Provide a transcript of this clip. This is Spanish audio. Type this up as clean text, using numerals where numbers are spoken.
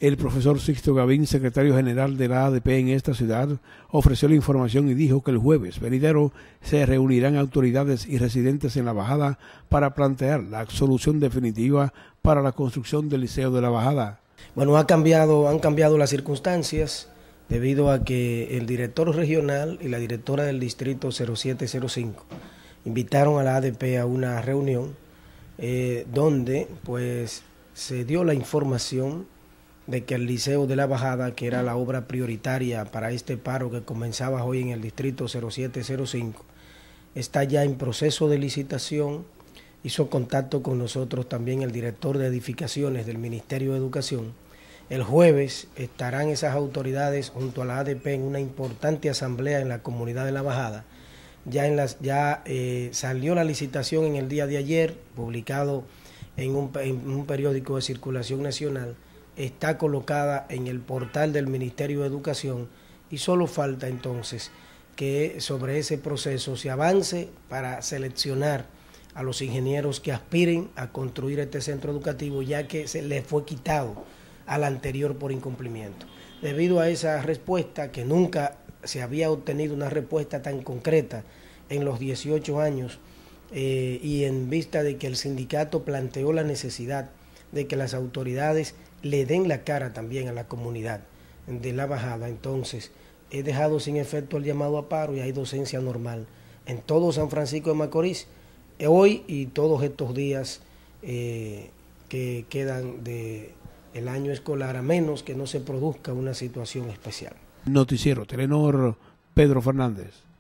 El profesor Sixto Gavín, secretario general de la ADP en esta ciudad, ofreció la información y dijo que el jueves venidero se reunirán autoridades y residentes en La Bajada para plantear la solución definitiva para la construcción del Liceo de La Bajada. Bueno, han cambiado las circunstancias debido a que el director regional y la directora del distrito 0705 invitaron a la ADP a una reunión donde pues se dio la información de que el Liceo de La Bajada, que era la obra prioritaria para este paro que comenzaba hoy en el distrito 0705, está ya en proceso de licitación. Hizo contacto con nosotros también el director de edificaciones del Ministerio de Educación. El jueves estarán esas autoridades junto a la ADP en una importante asamblea en la comunidad de La Bajada. Salió la licitación en el día de ayer, publicado en un periódico de circulación nacional. Está colocada en el portal del Ministerio de Educación y solo falta entonces que sobre ese proceso se avance para seleccionar a los ingenieros que aspiren a construir este centro educativo, ya que se le fue quitado al anterior por incumplimiento. Debido a esa respuesta, que nunca se había obtenido una respuesta tan concreta en los 18 años, y en vista de que el sindicato planteó la necesidad de que las autoridades le den la cara también a la comunidad de La Bajada, entonces he dejado sin efecto el llamado a paro y hay docencia normal en todo San Francisco de Macorís, hoy y todos estos días que quedan del año escolar, a menos que no se produzca una situación especial. Noticiero Telenor, Pedro Fernández.